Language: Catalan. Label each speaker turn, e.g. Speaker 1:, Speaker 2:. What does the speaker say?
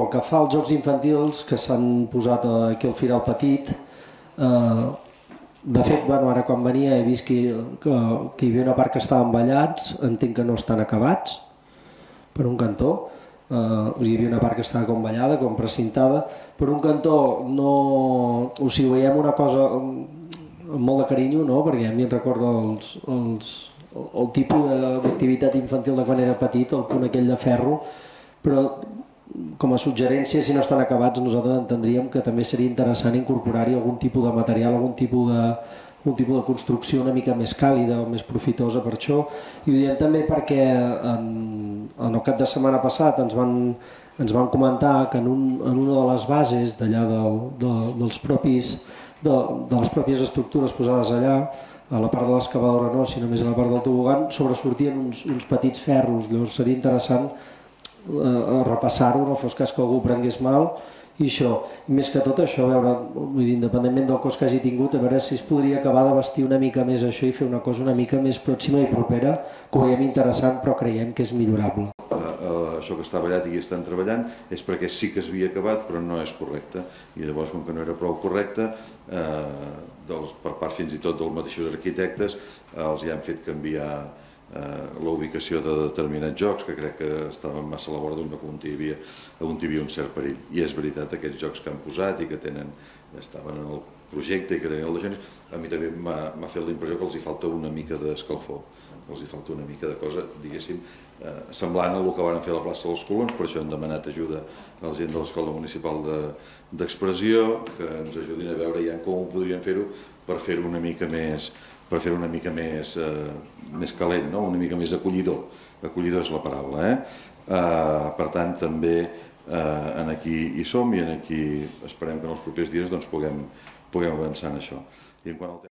Speaker 1: pel que fa als jocs infantils que s'han posat aquí al Firal Petit, de fet, ara quan venia he vist que hi havia una part que estaven ballats, entenc que no estan acabats, per un cantó. Hi havia una part que estava com ballada, com precintada. Per un cantó veiem una cosa amb molt de carinyo, perquè a mi em recorda el tipus d'activitat infantil de quan era petit, el punt aquell de ferro, però com a suggerència, si no estan acabats, nosaltres entendríem que també seria interessant incorporar-hi algun tipus de material, algun tipus de construcció una mica més càlida o més profitosa per això. I ho diem també perquè en el cap de setmana passat ens van comentar que en una de les bases d'allà de les pròpies estructures posades allà, a la part de l'excavadora no, sinó més a la part del tobogan, sobresortien uns petits ferros. Llavors seria interessant repassar-ho, no fos cas que algú prengués mal i això. I més que tot això, a veure, independentment del cost que hagi tingut, a veure si es podria acabar de vestir una mica més això i fer una cosa una mica més pròxima i propera, que ho veiem interessant però creiem que és millorable.
Speaker 2: Això que està ballat i hi estan treballant és perquè sí que s'havia acabat però no és correcte, i llavors com que no era prou correcte, per part fins i tot dels mateixos arquitectes els hi han fet canviar la ubicació de determinats jocs que crec que estaven massa a la vora d'on hi havia un cert perill. I és veritat, aquests jocs que han posat i que estaven en el projecte i que tenien la gent, a mi també m'ha fet la impressió que els hi falta una mica d'escalfor, que els hi falta una mica de cosa, diguéssim, semblant a el que van fer a la plaça dels Colons. Per això hem demanat ajuda a la gent de l'Escola Municipal d'Expressió, que ens ajudin a veure ja com ho podrien fer-ho per fer-ho una mica més calent, una mica més acollidor. Acollidor és la paraula. Per tant, també aquí hi som i aquí esperem que en els propers dies puguem avançar en això.